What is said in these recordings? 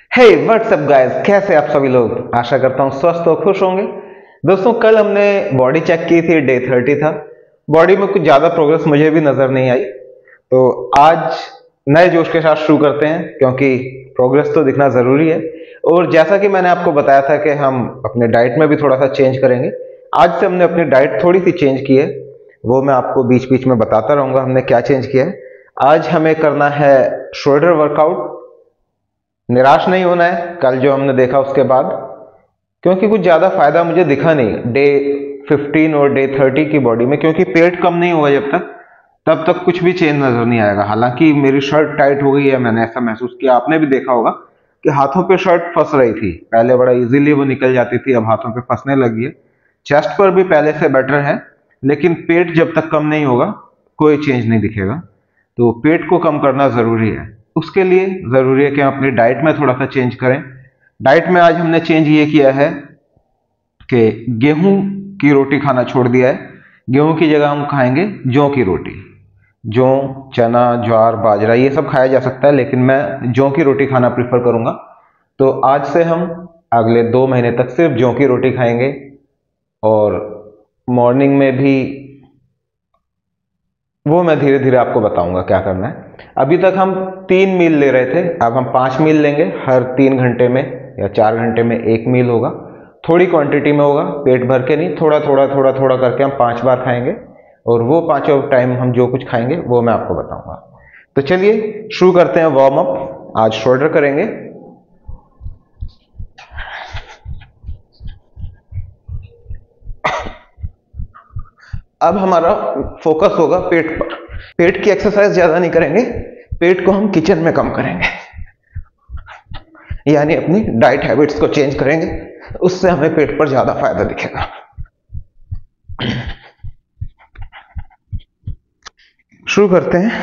हे WhatsApp guys, कैसे आप सभी लोग। आशा करता हूँ स्वस्थ और खुश होंगे। दोस्तों, कल हमने बॉडी चेक की थी, डे 30 था। बॉडी में कुछ ज्यादा प्रोग्रेस मुझे भी नजर नहीं आई। तो आज नए जोश के साथ शुरू करते हैं, क्योंकि प्रोग्रेस तो दिखना जरूरी है। और जैसा कि मैंने आपको बताया था कि हम अपने डाइट में भी थोड़ा सा चेंज करेंगे। आज से हमने अपनी डाइट थोड़ी सी चेंज की है, वो मैं आपको बीच बीच में बताता रहूंगा हमने क्या चेंज किया है। आज हमें करना है शोल्डर वर्कआउट। निराश नहीं होना है कल जो हमने देखा उसके बाद, क्योंकि कुछ ज्यादा फायदा मुझे दिखा नहीं डे 15 और डे 30 की बॉडी में, क्योंकि पेट कम नहीं हुआ जब तक, तब तक कुछ भी चेंज नजर नहीं आएगा। हालांकि मेरी शर्ट टाइट हो गई है, मैंने ऐसा महसूस किया। आपने भी देखा होगा कि हाथों पे शर्ट फंस रही थी, पहले बड़ा इजीली वो निकल जाती थी, अब हाथों पे फंसने लगी है। चेस्ट पर भी पहले से बेटर है, लेकिन पेट जब तक कम नहीं होगा कोई चेंज नहीं दिखेगा। तो पेट को कम करना जरूरी है। उसके लिए जरूरी है कि हम अपनी डाइट में थोड़ा सा चेंज करें। डाइट में आज हमने चेंज ये किया है कि गेहूं की रोटी खाना छोड़ दिया है। गेहूं की जगह हम खाएंगे जौ की रोटी। जौ, चना, ज्वार, बाजरा ये सब खाया जा सकता है, लेकिन मैं जौ की रोटी खाना प्रीफर करूंगा। तो आज से हम अगले 2 महीने तक सिर्फ जौ की रोटी खाएंगे। और मॉर्निंग में भी वो मैं धीरे धीरे आपको बताऊंगा क्या करना है। अभी तक हम 3 मील ले रहे थे, अब हम 5 मील लेंगे। हर 3 घंटे में या 4 घंटे में एक मील होगा। थोड़ी क्वांटिटी में होगा, पेट भर के नहीं, थोड़ा थोड़ा थोड़ा थोड़ा करके हम 5 बार खाएंगे। और वो पांचों टाइम हम जो कुछ खाएंगे वो मैं आपको बताऊंगा। तो चलिए शुरू करते हैं वार्म अप। आज शोल्डर करेंगे। अब हमारा फोकस होगा पेट पर। पेट की एक्सरसाइज ज्यादा नहीं करेंगे, पेट को हम किचन में कम करेंगे, यानी अपनी डाइट हैबिट्स को चेंज करेंगे। उससे हमें पेट पर ज्यादा फायदा दिखेगा। शुरू करते हैं।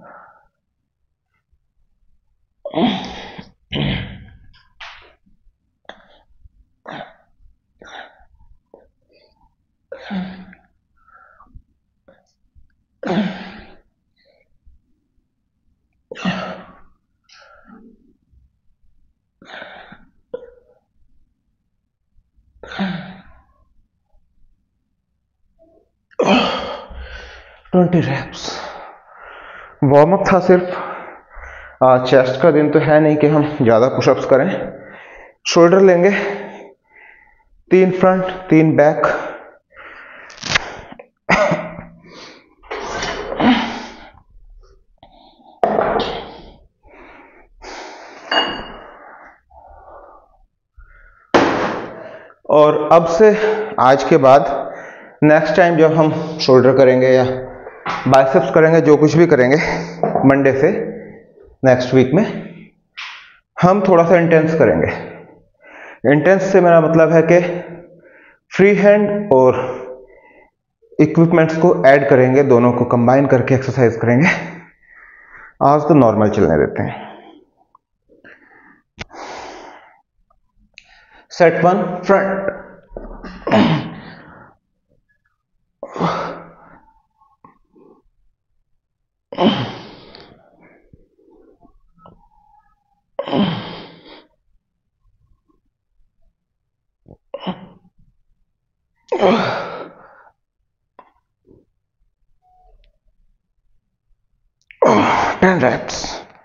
ट्वेंटी रेप्स वार्म अप था सिर्फ। आज चेस्ट का दिन तो है नहीं कि हम ज्यादा पुशअप्स करें। शोल्डर लेंगे, 3 फ्रंट 3 बैक। और अब से आज के बाद नेक्स्ट टाइम जब हम शोल्डर करेंगे या बाइसेप्स करेंगे, जो कुछ भी करेंगे मंडे से नेक्स्ट वीक में, हम थोड़ा सा इंटेंस करेंगे। इंटेंस से मेरा मतलब है कि फ्री हैंड और इक्विपमेंट्स को ऐड करेंगे, दोनों को कंबाइन करके एक्सरसाइज करेंगे। आज तो नॉर्मल चलने देते हैं। Set 1 front, ten reps।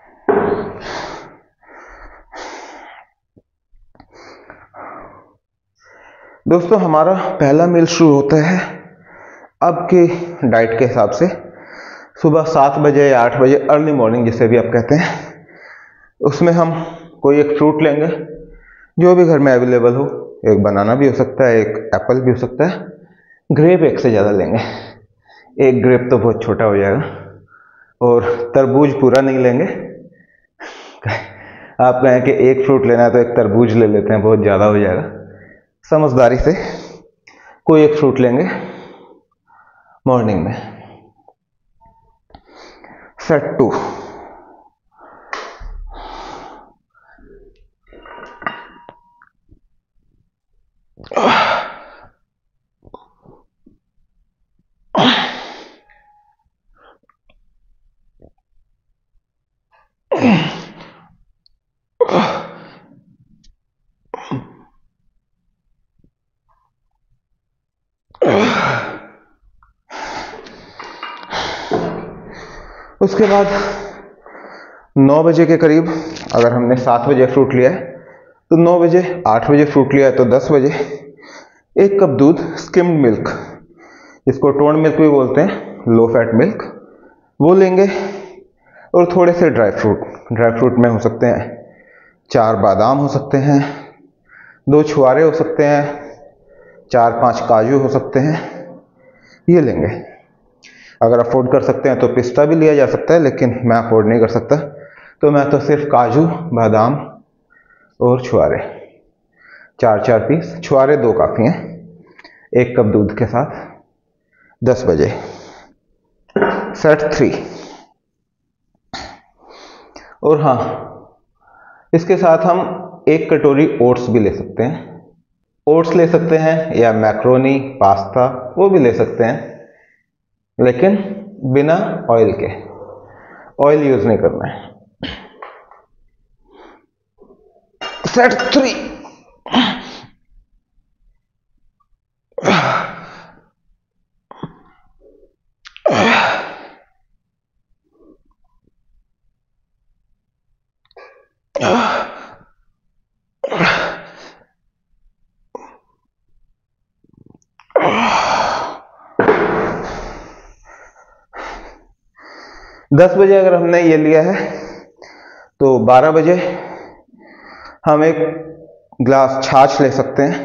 दोस्तों, हमारा पहला मील शुरू होता है अब की डाइट के हिसाब से सुबह 7 बजे या 8 बजे, अर्ली मॉर्निंग जिसे भी आप कहते हैं। उसमें हम कोई एक फ्रूट लेंगे जो भी घर में अवेलेबल हो। एक बनाना भी हो सकता है, एक एप्पल भी हो सकता है। ग्रेप एक से ज़्यादा लेंगे, एक ग्रेप तो बहुत छोटा हो जाएगा। और तरबूज पूरा नहीं लेंगे। आप कहें कि एक फ्रूट लेना है तो एक तरबूज ले लेते हैं, बहुत ज़्यादा हो जाएगा। समझदारी से कोई एक फ्रूट लेंगे मॉर्निंग में। सेट 2, उसके बाद 9 बजे के करीब, अगर हमने 7 बजे फ्रूट लिया है तो 9 बजे, 8 बजे फ्रूट लिया है तो 10 बजे 1 कप दूध स्किम्ड मिल्क, जिसको टोन मिल्क भी बोलते हैं, लो फैट मिल्क, वो लेंगे। और थोड़े से ड्राई फ्रूट में हो सकते हैं 4 बादाम हो सकते हैं, 2 छुआरे हो सकते हैं, 4-5 काजू हो सकते हैं, ये लेंगे। अगर अफोर्ड कर सकते हैं तो पिस्ता भी लिया जा सकता है, लेकिन मैं अफोर्ड नहीं कर सकता, तो मैं तो सिर्फ काजू, बादाम और छुआरे, 4-4 पीस, छुआरे 2 काफ़ी हैं, 1 कप दूध के साथ 10 बजे। सेट 3। और हाँ, इसके साथ हम 1 कटोरी ओट्स भी ले सकते हैं। ओट्स ले सकते हैं या मैक्रोनी, पास्ता, वो भी ले सकते हैं, लेकिन बिना ऑयल के, ऑयल यूज नहीं करना है। सेट 3। दस बजे अगर हमने ये लिया है तो 12 बजे हम 1 ग्लास छाछ ले सकते हैं।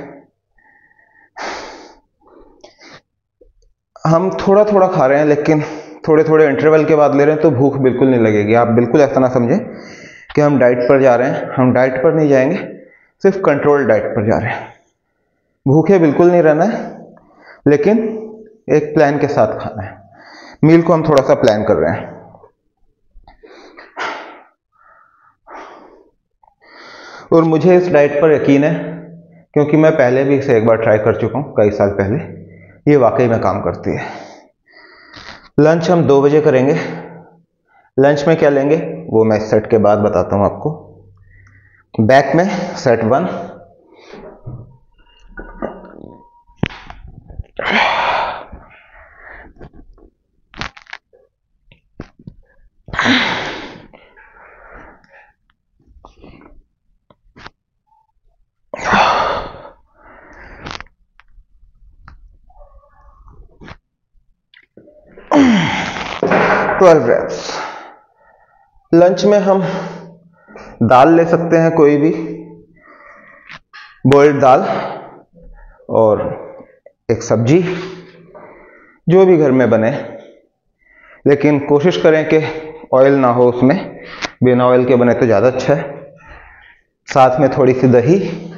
हम थोड़ा थोड़ा खा रहे हैं, लेकिन थोड़े थोड़े इंटरवल के बाद ले रहे हैं, तो भूख बिल्कुल नहीं लगेगी। आप बिल्कुल ऐसा ना समझें कि हम डाइट पर जा रहे हैं, हम डाइट पर नहीं जाएंगे, सिर्फ कंट्रोल डाइट पर जा रहे हैं। भूखे बिल्कुल नहीं रहना है, लेकिन एक प्लान के साथ खाना है। मील को हम थोड़ा सा प्लान कर रहे हैं। और मुझे इस डाइट पर यकीन है, क्योंकि मैं पहले भी इसे एक बार ट्राई कर चुका हूँ, कई साल पहले। ये वाकई में काम करती है। लंच हम 2 बजे करेंगे। लंच में क्या लेंगे वो मैं इस सेट के बाद बताता हूँ आपको। बैक में सेट 1, reps। लंच में हम दाल ले सकते हैं, कोई भी बॉइल्ड दाल, और एक सब्जी, जो भी घर में बने, लेकिन कोशिश करें कि ऑयल ना हो उसमें, बिना ऑयल के बने तो ज़्यादा अच्छा है। साथ में थोड़ी सी दही,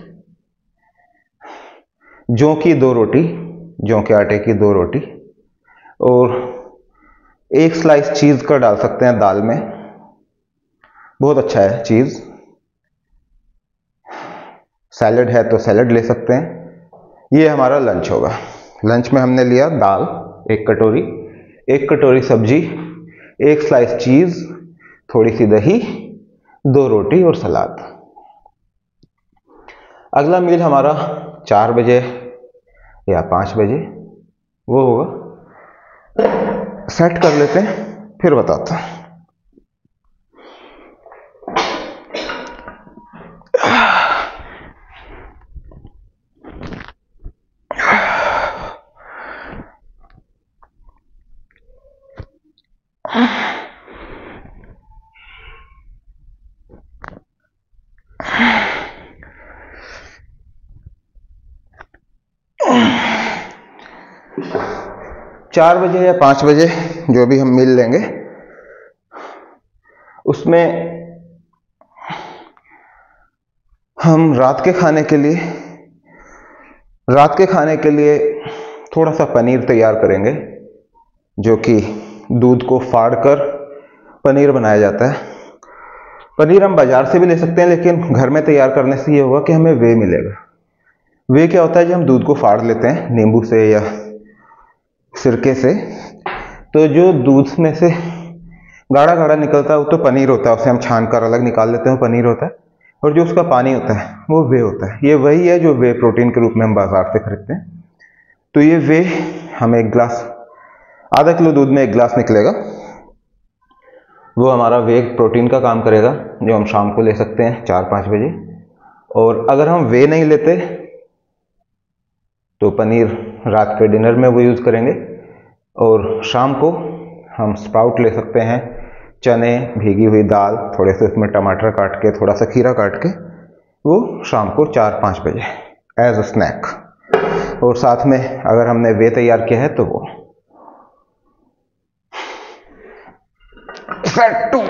जौ की 2 रोटी, जौ के आटे की 2 रोटी, और 1 स्लाइस चीज़ का डाल सकते हैं दाल में, बहुत अच्छा है चीज़। सैलड है तो सैलड ले सकते हैं। ये हमारा लंच होगा। लंच में हमने लिया दाल 1 कटोरी, 1 कटोरी सब्जी, 1 स्लाइस चीज़, थोड़ी सी दही, 2 रोटी और सलाद। अगला मील हमारा 4 बजे या 5 बजे वो होगा। सेट कर लेते हैं, फिर बताता हूँ। चार बजे या 5 बजे जो भी हम मील लेंगे, उसमें हम रात के खाने के लिए थोड़ा सा पनीर तैयार करेंगे, जो कि दूध को फाड़कर पनीर बनाया जाता है। पनीर हम बाजार से भी ले सकते हैं, लेकिन घर में तैयार करने से ये होगा कि हमें वे मिलेगा। वे क्या होता है, जब हम दूध को फाड़ लेते हैं नींबू से या सिरके से, तो जो दूध में से गाढ़ा गाढ़ा निकलता है वो तो पनीर होता है, उसे हम छान कर अलग निकाल लेते हैं, वो पनीर होता है। और जो उसका पानी होता है वो वे होता है। ये वही है जो वे प्रोटीन के रूप में हम बाजार से खरीदते हैं। तो ये वे हमें 1 गिलास, आधा किलो दूध में 1 गिलास निकलेगा। वो हमारा वे प्रोटीन का काम करेगा, जो हम शाम को ले सकते हैं 4-5 बजे। और अगर हम वे नहीं लेते तो पनीर रात के डिनर में वो यूज़ करेंगे। और शाम को हम स्प्राउट ले सकते हैं, चने, भीगी हुई दाल, थोड़े से उसमें टमाटर काट के, थोड़ा सा खीरा काट के, वो शाम को 4-5 बजे एज अ स्नैक। और साथ में अगर हमने वे तैयार किया है तो वो सेट टू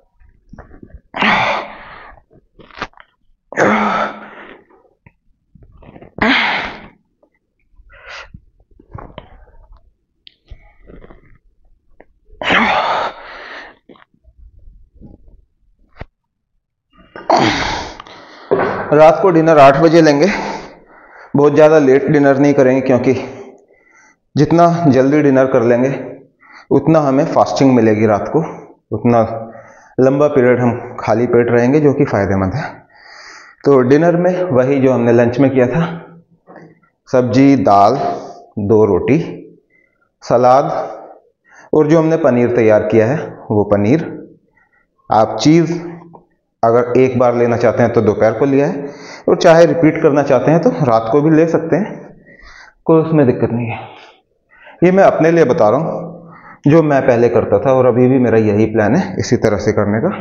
रात को डिनर 8 बजे लेंगे। बहुत ज़्यादा लेट डिनर नहीं करेंगे, क्योंकि जितना जल्दी डिनर कर लेंगे उतना हमें फास्टिंग मिलेगी रात को, उतना लंबा पीरियड हम खाली पेट रहेंगे, जो कि फ़ायदेमंद है। तो डिनर में वही जो हमने लंच में किया था, सब्जी, दाल, 2 रोटी, सलाद, और जो हमने पनीर तैयार किया है वो पनीर। आप चीज़ अगर एक बार लेना चाहते हैं तो दोपहर को लिया है, और चाहे रिपीट करना चाहते हैं तो रात को भी ले सकते हैं, कोई उसमें दिक्कत नहीं है। ये मैं अपने लिए बता रहा हूँ, जो मैं पहले करता था, और अभी भी मेरा यही प्लान है इसी तरह से करने का।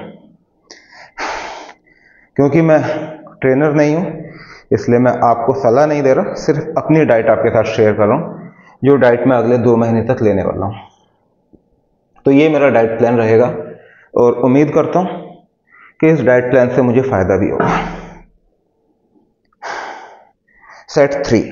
क्योंकि मैं ट्रेनर नहीं हूँ, इसलिए मैं आपको सलाह नहीं दे रहा, सिर्फ अपनी डाइट आपके साथ शेयर कर रहा हूँ, जो डाइट मैं अगले 2 महीने तक लेने वाला हूँ। तो ये मेरा डाइट प्लान रहेगा, और उम्मीद करता हूँ कि इस डाइट प्लान से मुझे फ़ायदा भी होगा। सेट 3,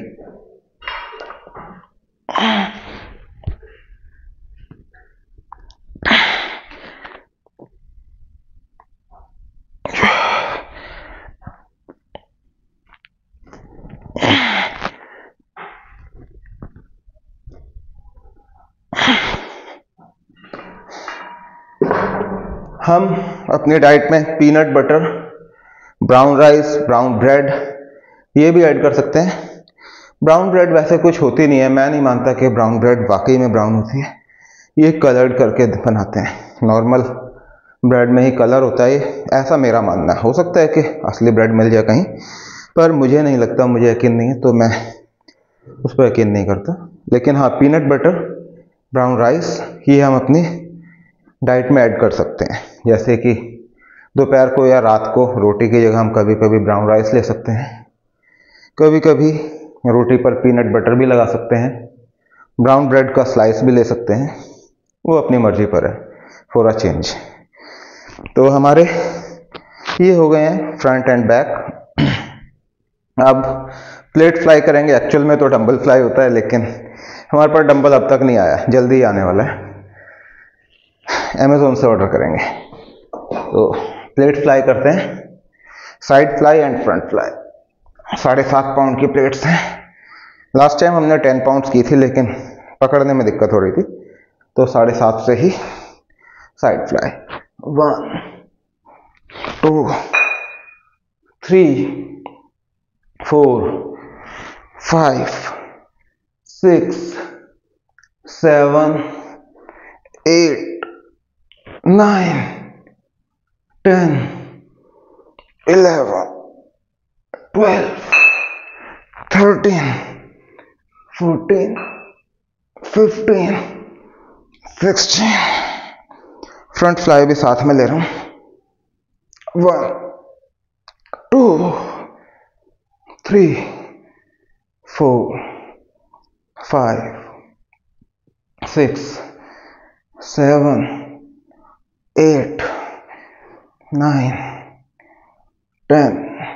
हम अपनी डाइट में peanut butter, brown rice, brown bread ये भी ऐड कर सकते हैं। ब्राउन ब्रेड वैसे कुछ होती नहीं है, मैं नहीं मानता कि ब्राउन ब्रेड वाकई में ब्राउन होती है, ये कलर्ड करके बनाते हैं। नॉर्मल ब्रेड में ही कलर होता है, ऐसा मेरा मानना है। हो सकता है कि असली ब्रेड मिल जाए कहीं, पर मुझे नहीं लगता, मुझे यकीन नहीं है, तो मैं उस पर यकीन नहीं करता। लेकिन हाँ, पीनट बटर, ब्राउन राइस ये हम अपनी डाइट में ऐड कर सकते हैं। जैसे कि दोपहर को या रात को रोटी की जगह हम कभी कभी ब्राउन राइस ले सकते हैं, कभी कभी रोटी पर पीनट बटर भी लगा सकते हैं, ब्राउन ब्रेड का स्लाइस भी ले सकते हैं, वो अपनी मर्जी पर है, फॉर अ चेंज। तो हमारे ये हो गए हैं फ्रंट एंड बैक। अब प्लेट फ्लाई करेंगे। एक्चुअल में तो डंबल फ्लाई होता है, लेकिन हमारे पास डंबल अब तक नहीं आया, जल्दी ही आने वाला है, अमेज़ॉन से ऑर्डर करेंगे। तो प्लेट फ्लाई करते हैं, side fly and front fly. 7.5 pound की प्लेट्स हैं। लास्ट टाइम हमने 10 पाउंड्स की थी, लेकिन पकड़ने में दिक्कत हो रही थी, तो 7.5 से ही साइड फ्लाई। 1 2 3 4 5 6 7 8 9 10 11 12 13 14 15 16। फ्रंट फ्लाई भी साथ में ले रहा हूं। 1 2 3 4 5 6 7 8 9 10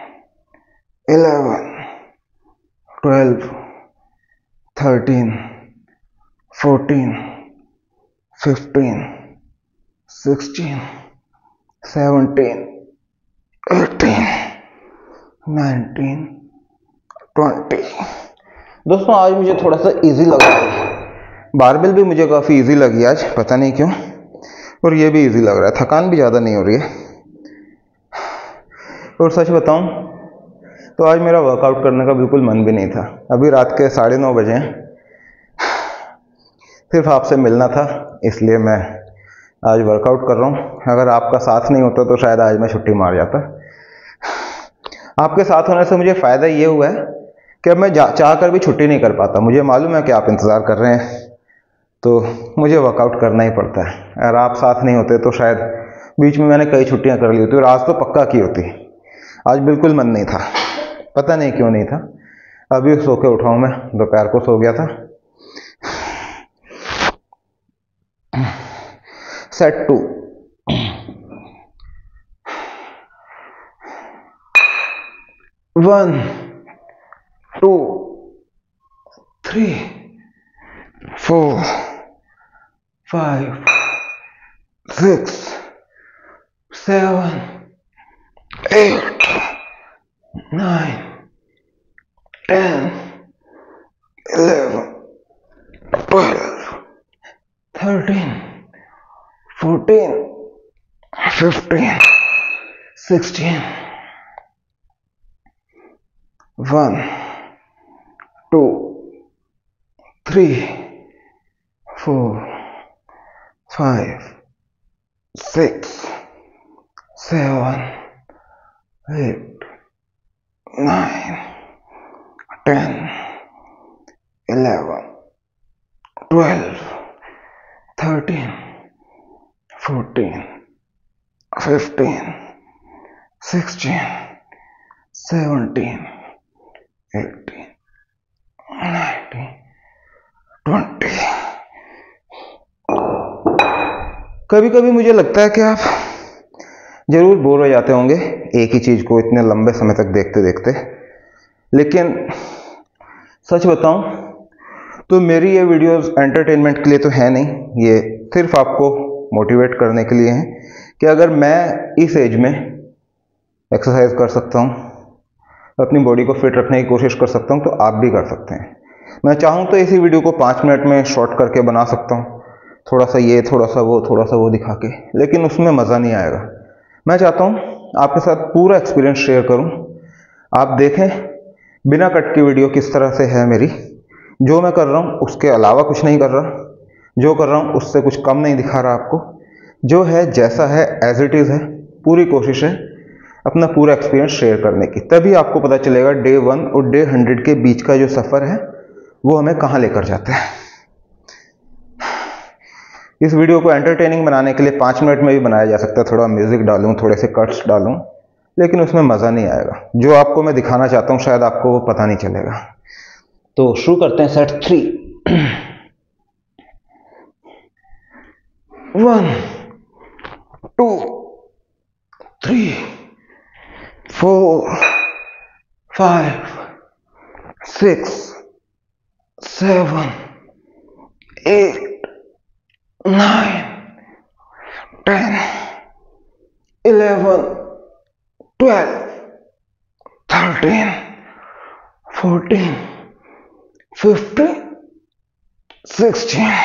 11 12 13 14 15 16 17 18 19 20। दोस्तों आज मुझे थोड़ा सा इजी लग रहा है, बारबेल भी मुझे काफ़ी इजी लगी आज, पता नहीं क्यों, और ये भी इजी लग रहा है, थकान भी ज़्यादा नहीं हो रही है। और सच बताऊं तो आज मेरा वर्कआउट करने का बिल्कुल मन भी नहीं था। अभी रात के 9:30 बजे हैं, सिर्फ आपसे मिलना था, इसलिए मैं आज वर्कआउट कर रहा हूँ। अगर आपका साथ नहीं होता तो शायद आज मैं छुट्टी मार जाता। आपके साथ होने से मुझे फ़ायदा ये हुआ है कि अब मैं चाह कर भी छुट्टी नहीं कर पाता। मुझे मालूम है कि आप इंतज़ार कर रहे हैं, तो मुझे वर्कआउट करना ही पड़ता है। अगर आप साथ नहीं होते तो शायद बीच में मैंने कई छुट्टियां कर ली होती और आज तो पक्का की होती। आज बिल्कुल मन नहीं था, पता नहीं क्यों नहीं था। अभी सो के उठाऊँ मैं, दोपहर को सो गया था। सेट 2। वन, 2, 3, 4, 5, 6, 7, 8, 9, 10, 11, 12, 13, 14, 15, 16. 1, 2, 3, 4, 5, 6, 7, 8, 9, 10, 11, 12, 13, 14, 15, 16, 17, 18, 19, 20। कभी कभी मुझे लगता है कि आप जरूर बोर हो जाते होंगे एक ही चीज को इतने लंबे समय तक देखते देखते, लेकिन सच बताऊं तो मेरी ये वीडियोस एंटरटेनमेंट के लिए तो है नहीं, ये सिर्फ आपको मोटिवेट करने के लिए है कि अगर मैं इस एज में एक्सरसाइज कर सकता हूं, अपनी बॉडी को फिट रखने की कोशिश कर सकता हूं, तो आप भी कर सकते हैं। मैं चाहूं तो इसी वीडियो को 5 मिनट में शॉर्ट करके बना सकता हूं, थोड़ा सा ये थोड़ा सा वो दिखा के, लेकिन उसमें मज़ा नहीं आएगा। मैं चाहता हूं आपके साथ पूरा एक्सपीरियंस शेयर करूं, आप देखें बिना कट की वीडियो किस तरह से है मेरी। जो मैं कर रहा हूं उसके अलावा कुछ नहीं कर रहा, जो कर रहा हूं उससे कुछ कम नहीं दिखा रहा आपको, जो है जैसा है एज इट इज़ है। पूरी कोशिश है अपना पूरा एक्सपीरियंस शेयर करने की, तभी आपको पता चलेगा डे 1 और डे 100 के बीच का जो सफ़र है वो हमें कहाँ लेकर जाता है। इस वीडियो को एंटरटेनिंग बनाने के लिए 5 मिनट में भी बनाया जा सकता है, थोड़ा म्यूजिक डालूं, थोड़े से कट्स डालूं, लेकिन उसमें मज़ा नहीं आएगा। जो आपको मैं दिखाना चाहता हूं शायद आपको वो पता नहीं चलेगा। तो शुरू करते हैं सेट 3। 1, 2, 3, 4, 5, 6, 7, 8, 9, 10, 11, 12, 13, 14, 15, 16.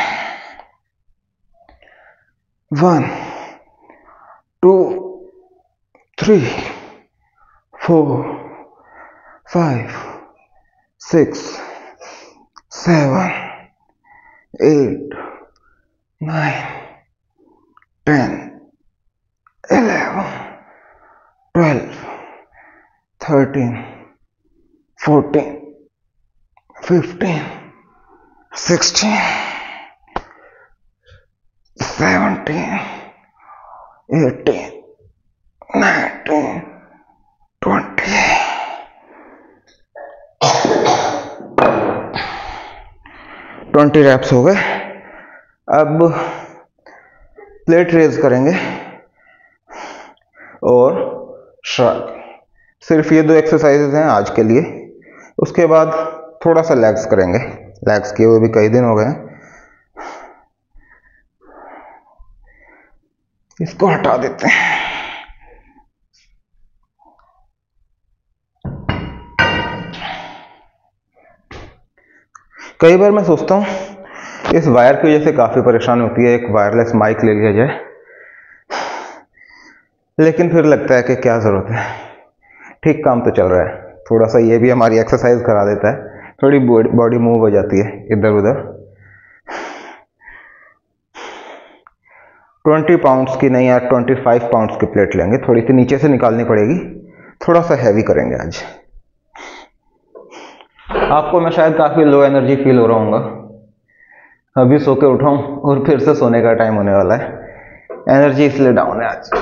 1, 2, 3, 4, 5, 6, 7, 8, 9, 10, 11, 12, 13, 14, 15, 16, 17, 18, 19, 20. 20 रैप्स हो गए। अब प्लेट रेज करेंगे और श्रग। सिर्फ ये 2 एक्सरसाइजेज हैं आज के लिए। उसके बाद थोड़ा सा लेग्स करेंगे, लेग्स किए हुए भी कई दिन हो गए। इसको हटा देते हैं। कई बार मैं सोचता हूँ इस वायर की वजह से काफ़ी परेशानी होती है, एक वायरलेस माइक ले लिया जाए, लेकिन फिर लगता है कि क्या ज़रूरत है, ठीक काम तो चल रहा है। थोड़ा सा ये भी हमारी एक्सरसाइज करा देता है, थोड़ी बॉडी मूव हो जाती है इधर उधर। 20 पाउंड्स की नहीं यार, 25 पाउंड्स की प्लेट लेंगे। थोड़ी सी नीचे से निकालनी पड़ेगी, थोड़ा सा हैवी करेंगे आज। आपको मैं शायद काफ़ी लो एनर्जी फील हो रहा हूँ। अभी सो के उठा हूँ और फिर से सोने का टाइम होने वाला है, एनर्जी इसलिए डाउन है आज।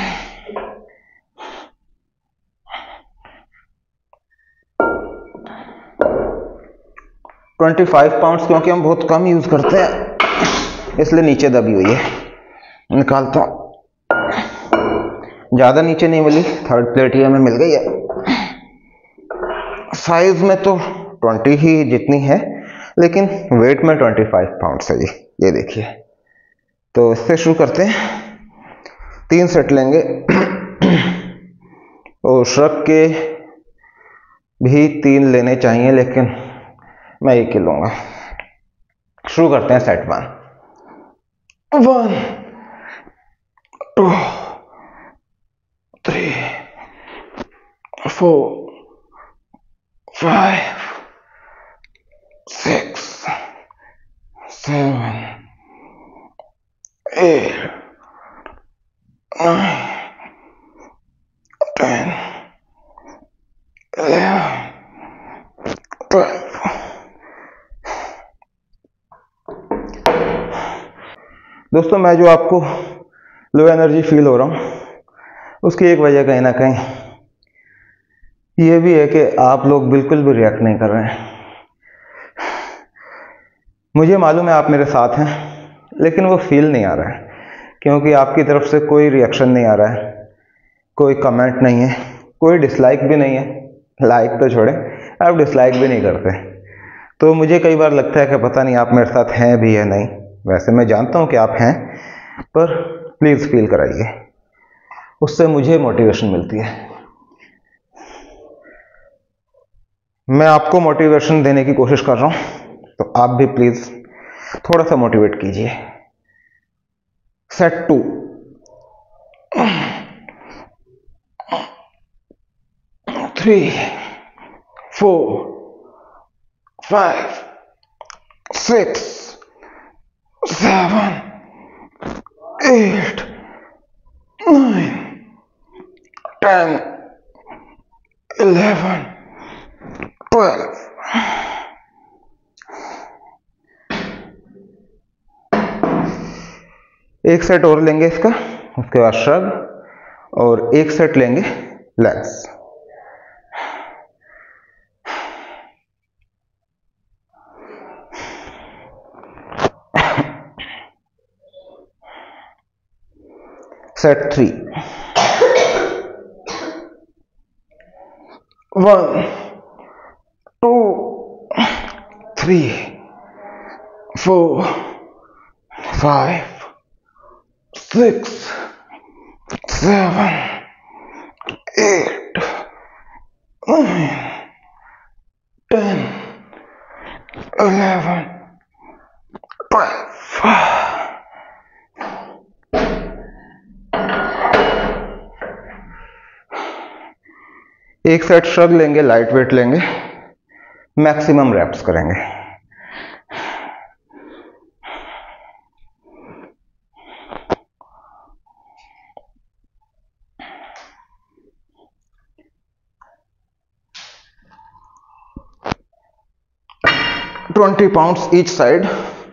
ट्वेंटी 25 पाउंड्स क्योंकि हम बहुत कम यूज करते हैं इसलिए नीचे दबी हुई है, निकालता हूँ। ज्यादा नीचे नहीं मिली, थर्ड प्लेट ही हमें मिल गई है। साइज में तो 20 ही जितनी है, लेकिन वेट में 25 पाउंड्स है जी, ये देखिए। तो इससे शुरू करते हैं, 3 सेट लेंगे और श्रग के भी 3 लेने चाहिए, लेकिन मैं एक ही लूंगा। शुरू करते हैं सेट 1। 1 2 3 4 5 6 7 8 9 10 11 12। दोस्तों, मैं जो आपको लो एनर्जी फील हो रहा हूँ, उसकी एक वजह कहीं ना कहीं ये भी है कि आप लोग बिल्कुल भी रिएक्ट नहीं कर रहे हैं। मुझे मालूम है आप मेरे साथ हैं, लेकिन वो फील नहीं आ रहा है, क्योंकि आपकी तरफ से कोई रिएक्शन नहीं आ रहा है, कोई कमेंट नहीं है, कोई डिसलाइक भी नहीं है। लाइक तो छोड़े, आप डिसलाइक भी नहीं करते। तो मुझे कई बार लगता है कि पता नहीं आप मेरे साथ हैं भी या नहीं। वैसे मैं जानता हूं कि आप हैं, पर प्लीज फील कराइए, उससे मुझे मोटिवेशन मिलती है। मैं आपको मोटिवेशन देने की कोशिश कर रहा हूं, तो आप भी प्लीज थोड़ा सा मोटिवेट कीजिए। सेट 2। 3 4 5 6 7 8 9 10 11 12। एक सेट और लेंगे इसका, उसके बाद श्रग, और एक सेट लेंगे लेग्स। सेट 3। 1 2 3 4 5 6 7 8 9 10 11 12। एक सेट श्रग लेंगे, लाइट वेट लेंगे, मैक्सिमम रेप्स करेंगे। Twenty pounds each side.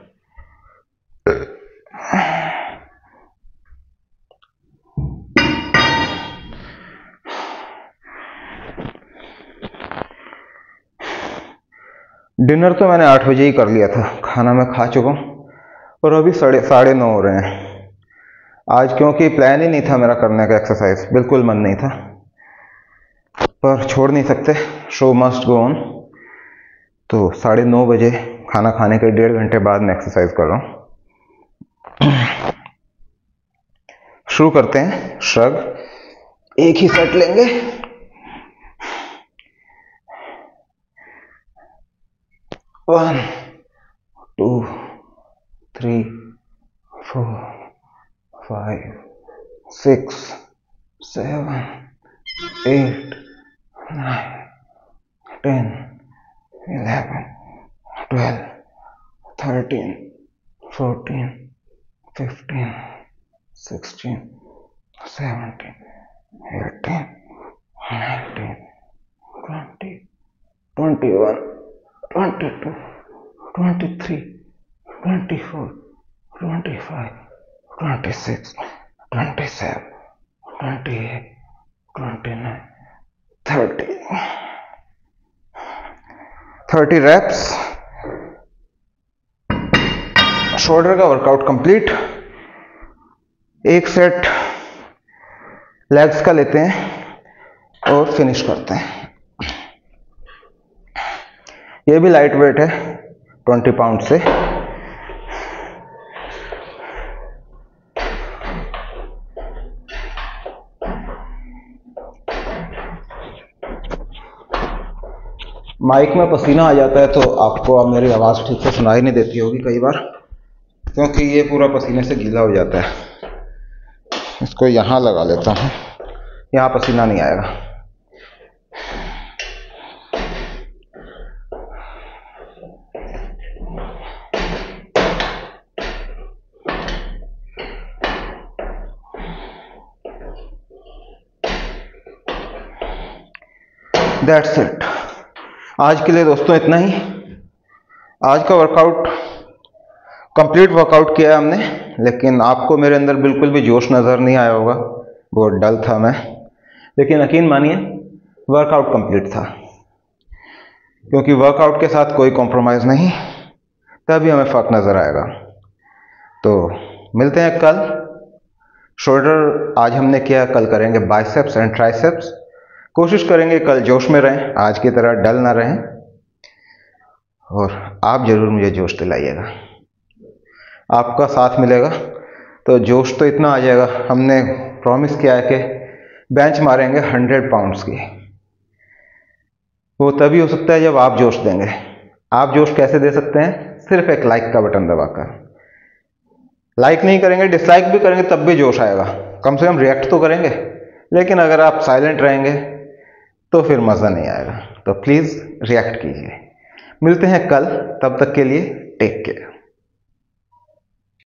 Dinner तो मैंने 8 बजे ही कर लिया था, खाना मैं खा चुका हूँ, और अभी 9:30 हो रहे हैं। आज क्योंकि प्लान ही नहीं था मेरा करने का एक्सरसाइज, बिल्कुल मन नहीं था, पर छोड़ नहीं सकते, शो मस्ट गो ऑन। तो 9:30 बजे खाना खाने के 1.5 घंटे बाद मैं एक्सरसाइज कर रहा हूँ। शुरू करते हैं श्रग, एक ही सेट लेंगे। 1 2 3 4 5 6 7 8 9 10 11 12 13 14 15 16, 17, 18, 19, 20, 21, 22, 23, 24, 25, 26, 27, 28, 29, 30. 30 reps. शोल्डर का वर्कआउट कंप्लीट। एक सेट लेग्स का लेते हैं और फिनिश करते हैं। ये भी लाइट वेट है 20 पाउंड से। माइक में पसीना आ जाता है तो आपको अब मेरी आवाज़ ठीक से सुनाई नहीं देती होगी कई बार, क्योंकि ये पूरा पसीने से गीला हो जाता है। इसको यहाँ लगा लेता हूँ, यहाँ पसीना नहीं आएगा। That's it. आज के लिए दोस्तों इतना ही। आज का वर्कआउट कंप्लीट वर्कआउट किया है हमने, लेकिन आपको मेरे अंदर बिल्कुल भी जोश नज़र नहीं आया होगा, बहुत डल था मैं। लेकिन यकीन मानिए वर्कआउट कंप्लीट था, क्योंकि वर्कआउट के साथ कोई कॉम्प्रोमाइज़ नहीं, तभी हमें फ़र्क नज़र आएगा। तो मिलते हैं कल। शोल्डर आज हमने किया, कल करेंगे बाइसेप्स एंड ट्राइसेप्स। कोशिश करेंगे कल जोश में रहें, आज की तरह डल ना रहें, और आप ज़रूर मुझे जोश दिलाइएगा। आपका साथ मिलेगा तो जोश तो इतना आ जाएगा। हमने प्रॉमिस किया है कि बेंच मारेंगे 100 पाउंड्स की। वो तभी हो सकता है जब आप जोश देंगे। आप जोश कैसे दे सकते हैं? सिर्फ एक लाइक का बटन दबाकर। लाइक नहीं करेंगे, डिसलाइक भी करेंगे, तब भी जोश आएगा। कम से कम रिएक्ट तो करेंगे। लेकिन अगर आप साइलेंट रहेंगे तो फिर मज़ा नहीं आएगा। तो प्लीज़ रिएक्ट कीजिए। मिलते हैं कल, तब तक के लिए टेक केयर।